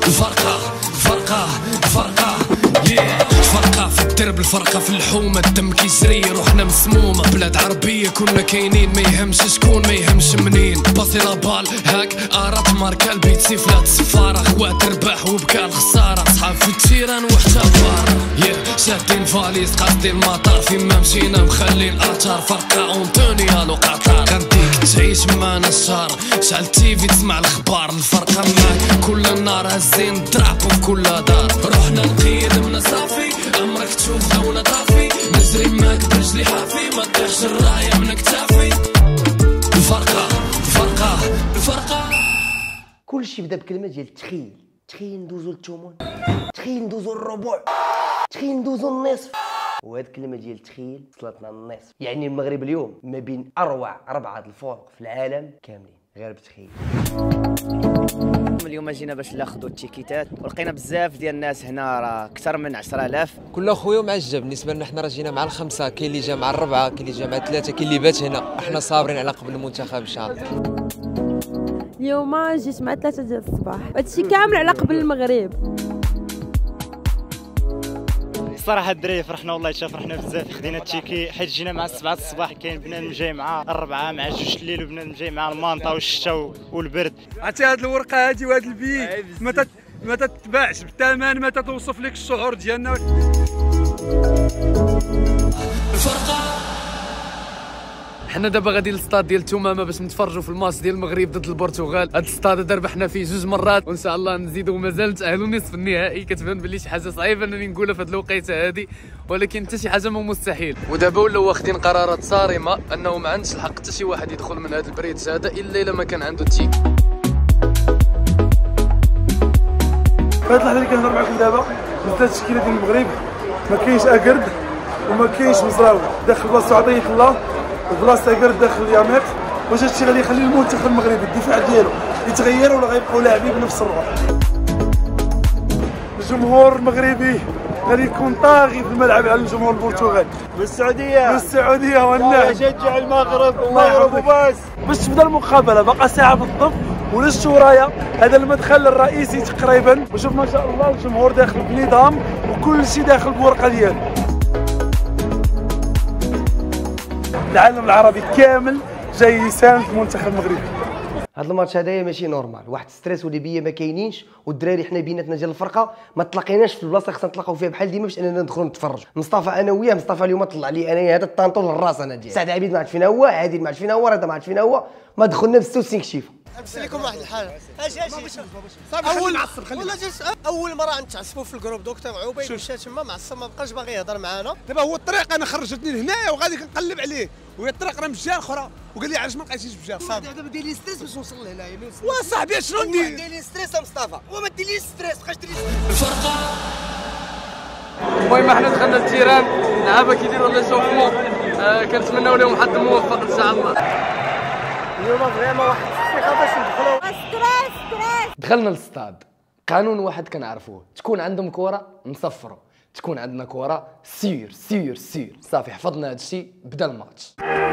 الفرقة الفرقة في الدرب، الفرقة في الحومة، الدم كيجري روحنا مسمومة. بلاد عربية كنا كاينين، ما يهمش شكون ما يهمش منين. باصي لابال هاك ارات ماركا البيت سيفلات السفارة، خوات رباح وبكى الخسارة، صحاب في التيران وحتى برا شادين فاليز قاصدين المطار، فين ما مشينا مخلين اثار. فرقة اونتونيال وقطار، غنديك تعيش معنا الشهر، شعل تيفي تسمع الاخبار. الفرقة معاك كل نار هزين درابو في كل دار. روحنا نقيد من صافي، عمرك تشوف لونا طافي، نجري معاك برجلي حافي، ما طيحش الراية من كتافي. الفرقة كلشي بدا بكلمة ديال تخيل. تخيل ندوزو للثمن، تخيل ندوزو للربع، تخيل ندوزو النصف. وهاد الكلمة ديال تخيل وصلتنا للنصف. يعني المغرب اليوم ما بين اروع 4 الفرق في العالم كاملين غير بتخيل. اليوم جينا باش ناخذوا التيكيتات، ولقينا بزاف ديال الناس هنا، راه اكثر من 10,000. كل خويا معجب. بالنسبه لنا حنا راه جينا مع الخمسه، كاين اللي جا مع الربعه، كاين اللي جا مع الثلاثه، كاين اللي بات هنا. احنا صابرين على قبل المنتخب ان شاء الله. اليوم جيت مع 3 ديال الصباح، هادشي كامل على قبل المغرب. الصراحه الدراري فرحنا والله، فرحنا بزاف. خدينا التيكي حيت جينا مع 7 الصباح، كاين بنادم جاي مع 4 مع 2 الليل، وبنادم جاي مع المانطا والشتا والبرد. عرفتي هاد الورقه هادي وهاد البيت ما تتباعش بالثمن، ما توصف لك الشعور ديالنا. حنا دابا غادي للستاد ديال التمامه باش نتفرجوا في الماتش ديال المغرب ضد البرتغال. هاد الستاد هذا ربحنا فيه 2 مرات، وان شاء الله نزيدوا ومازال نتاهلوا نصف النهائي. كتبان بلي شي حاجه صعيبه انني نقولها في هاد الوقيته هادي، ولكن حتى شي حاجه ما مستحيل. ودابا ولاو واخدين قرارات صارمه انه ما عندش الحق حتى شي واحد يدخل من هاد البريد هذا الا ما كان عنده التيك. في هاد اللحظه اللي كنهضر معكم دابا بدات التشكيله ديال المغرب، ما كاينش اكرد وما كاينش مزراوي داخل بلاصتو، عطيه الله البلاصه اكرد داخل اليامات. واش هادشي غادي يخلي المنتخب المغربي الدفاع ديالو يتغير ولا غيبقاو لاعبين بنفس الروح؟ الجمهور المغربي غادي يكون طاغي في الملعب على الجمهور البرتغالي. بالسعوديه والنعم يشجع المغرب وبس. باش تبدا المقابله باقا ساعه بالضبط ولست ورايا. هذا المدخل الرئيسي تقريبا، وشوف ما شاء الله الجمهور داخل بنظام وكل شيء داخل بورقه ديالو. العالم العربي كامل جاي يساند المنتخب المغربي. هاد الماتش هذايا ماشي نورمال، واحد ستريس وليبيه ما كاينينش، والدراري حنا بيناتنا ديال الفرقه ما تلاقيناش في البلاصه خصنا نتلاقاو فيها بحال ديما باش اننا ندخلوا نتفرجوا. مصطفى انا وياه، مصطفى اليوم طلع لي انا هذا الطانطون للراس انا ديالي. سعد عبيد ما عرف فينا هو، عادل ما عرف فينا هو، رضا ما عرف فينا هو، ما دخلنا ب 66 كشيفه. نمثل لكم واحد الحاجه. اول مره نتعصبوا في الجروب دكتور عبيد مشى تما معصب، ما بقاش باغي يهضر معانا. دابا هو الطريق انا خرجتني لهنايا وغادي كنقلب عليه، وهي الطريق راه مشى اخرى، وقال لي علاش ما لقيتيش بجا. دابا دير لي ستريس باش نوصل لهنايا. وصاحبي شنو ندير؟ دير لي ستريس يا مصطفى، وما ديرليش ستريس، بقاش دير لي المهم حنا دخلنا للتيران، لعابه كيديروا لي شوفمون، كنتمناو لهم حظ موفق ان شاء الله. اليوم فريمون واحد الثقه باش ندخلوا. ستريس دخلنا للستاد، قانون واحد كنعرفوه، تكون عندهم كره نصفروا، تكون عندنا كره سير صافي. حفظنا هذا الشيء، بدا الماتش.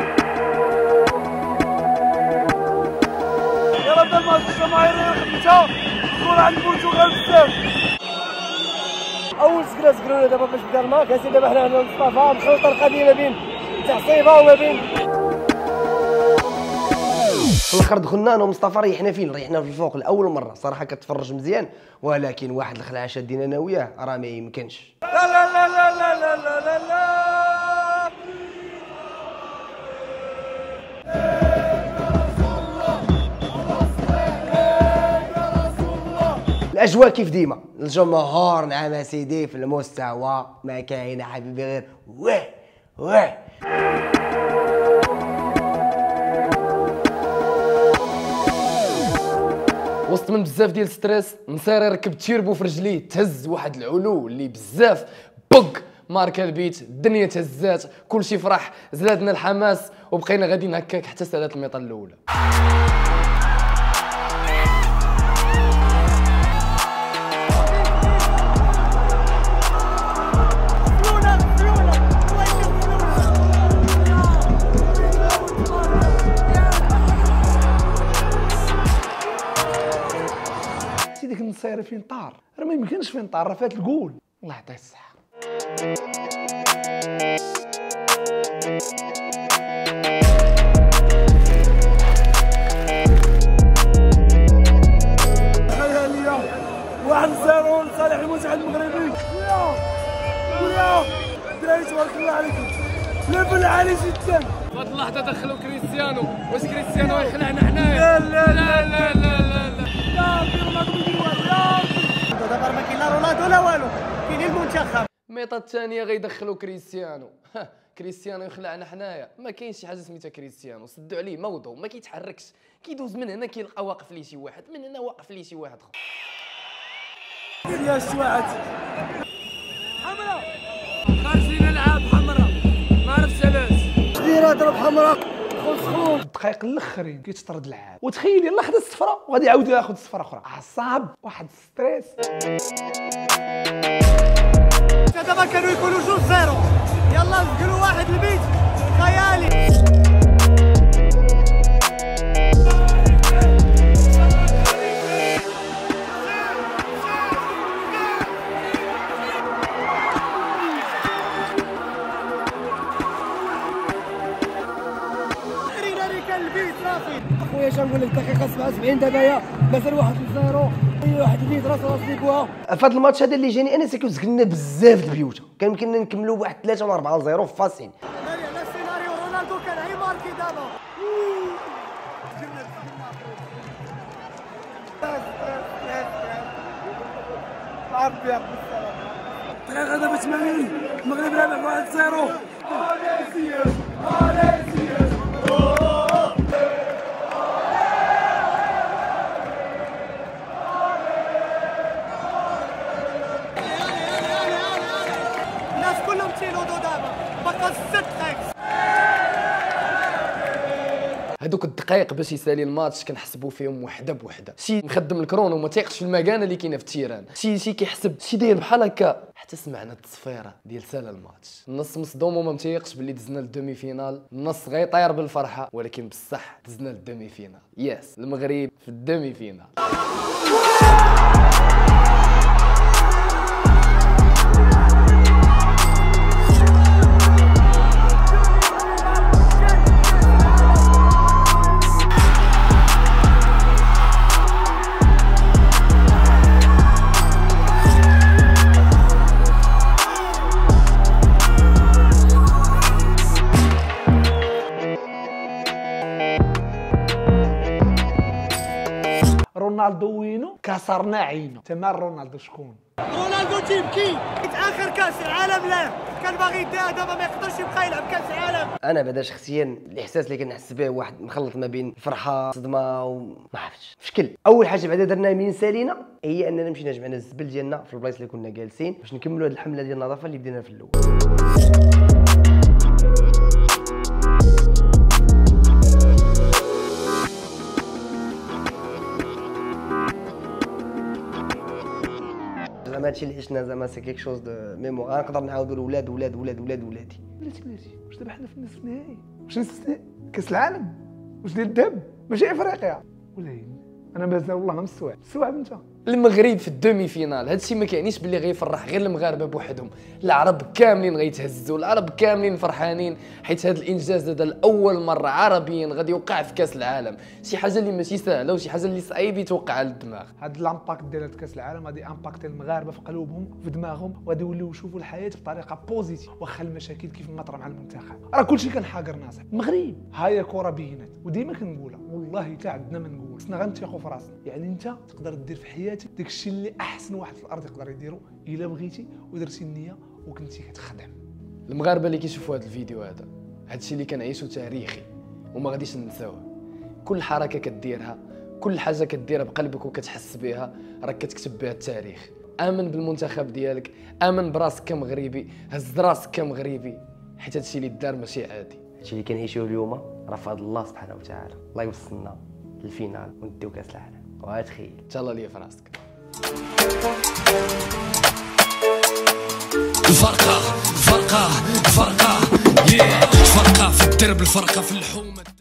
يلا بدا الماتش. الجماهير خدمتها الكره عند البرتغال بزاف. اول سكرا دابا باش بدا الماتش. دابا حنا هنا مصطفى مشاو الطرقه ديال ما بين تعصيبه وما بين. في الاخر دخلنا انا ومصطفى ريحنا في الفوق لاول مره صراحه. كتفرج مزيان، ولكن واحد الخلعه شادين انا وياه راه ما يمكنش. لا لا لا لا لا لا لا لا الاجواء كيف ديما، الجمهور نعم سيدي في المستوى ما كاين حبيبي غير واه. وسط من بزاف ديال ستريس نصير ركب تيربو في رجليه، تهز واحد العلو اللي بزاف بق ماركا البيت، الدنيا تهزات، كلشي فرح، زادنا الحماس وبقينا غاديين هكاك حتى سالات الميطه الاولى. النصيري فين طار، راه ما يمكنش فين طار، راه فات الجول. الله يعطيه الصحه. واحد 0 لصالح المنتخب المغربي. ويا الدراري تبارك الله عليكم، ليفل عالي جدا. في هاد اللحظة دخلوا كريستيانو، واش كريستيانو يخلعنا حنايا؟ لا لا لا لا لا لا يا ربي رونالدو يدير والو، يا ربي دابا ما كاين لا رونالدو لا والو، كاين المنتخب. الميطة الثانية غيدخلوا كريستيانو، كريستيانو يخلعنا حنايا، ما كاينش شي حاجة سميتها كريستيانو، سدوا عليه موضوع ما كيتحركش، كيدوز من هنا كيلقى واقف ليه شي واحد، من هنا واقف ليه شي واحد اخر. يا الشواعد حمراء خارجين نلعب حمراء، ما عرفتش علاش. ديرها ضرب حمراء خلص. الدقائق الاخرين كيتطرد اللعاب، وتخيل يلاه خدا الصفرة وغادي يعاود ياخذ الصفرة اخرى، عصاب واحد ستريس. دابا كانوا يكونوا 2-0، يلا نقولوا واحد البيت خيالي. اخويا شنقول لك دقيقه 77 دابا مازال 1-0، اي واحد البيت راسو يبوها. في هذا الماتش هذا اللي جاني انا ساكن زقلنا بزاف البيوت، كان يمكننا نكملوا بواحد 3 ولا 4-0 في فاسين. لا السيناريو رونالدو كان هي ماركي دابا. عربي يا الدقيقه دابا 80 المغرب رابح 1-0. الناس كلهم تينوضوا دابا بقى 6 دقائق. هذوك الدقائق باش يسالي الماتش كنحسبوا فيهم وحده بوحده، شي مخدم الكرون وما تيقش في المكانه اللي كاينه في التيران، شي كيحسب شي داير بحال هكا، حتى سمعنا التصفيره ديال سالا الماتش. النص مصدوم وما متيقش باللي دزنا للدومي فينال، النص غيطير بالفرحه، ولكن بصح دزنا للدومي فينال. يس المغرب في الدومي فينال. رونالدو وينو كسرنا عينه. تما رونالدو شكون؟ رونالدو تيبكي اخر كاس العالم، لا كان باغي يديها دابا ما يقدرش يبقى يلعب كاس العالم. انا بعدا شخصيا الاحساس اللي كنحس به واحد مخلط ما بين الفرحه الصدمه وما عرفتش في شكل. اول حاجه بعدا درنا من سالينا هي اننا مشينا جمعنا الزبل ديالنا في البلايص اللي كنا جالسين باش نكملوا هذه الحمله ديال النظافه اللي بدينا في الاول. زعما هادشي اللي عشنا زعما سي كيك شوز دو ميموار، غنقدر نعاودوا لولاد ولاد ولاد ولاد ولادي. بلاتي واش دابا حنا في النصف النهائي؟ واش نصف كاس العالم؟ واش ديال الذهب؟ ماشي افريقيا ولا انا مازال والله ما مستوعب انت. المغرب في الدومي فينال، هادشي ما كيعنيش باللي غيفرح غير المغاربه بوحدهم، العرب كاملين غيتهزوا، العرب كاملين فرحانين حيت هذا الانجاز هذا لاول مره عربيا غادي يوقع في كاس العالم، شي حاجه اللي ماشي سهله وشي حاجه اللي صعيب يتوقع على الدماغ. هاد الامباكت ديال كاس العالم غادي امباكتي المغاربه في قلوبهم في دماغهم، وغادي يوليو يشوفوا الحياه بطريقه بوزيتيف، واخا المشاكل كيف ما طرا مع المنتخب راه كلشي كان حاقر ناصح. المغرب ها هي كره بينات، وديما كنقولها والله حتى عندنا ما نقول، خصنا غنثيقوا في راسنا. يعني انت تقدر دير في حياتك داكشي اللي احسن واحد في الارض يقدر يديرو الا بغيتي ودرتي النيه وكنتي كتخدم. المغاربه اللي كيشوفوا هذا الفيديو هذا، هادشي اللي كنعيشو تاريخي وما غاديش ننساوه. كل حركه كديرها، كل حاجه كديرها بقلبك وكتحس بها راك كتكتب بها التاريخ. امن بالمنتخب ديالك، امن براسك كمغربي، هز راسك كمغربي، حيت هادشي اللي دار ماشي عادي. هادشي اللي كنعيشوه اليوم راه فضل الله سبحانه وتعالى، الله يوصلنا للفينال ونديو كاس العالم. وغتخيل تهلا ليا في راسك. الفرقة في الدرب، الفرقة في اللحوم.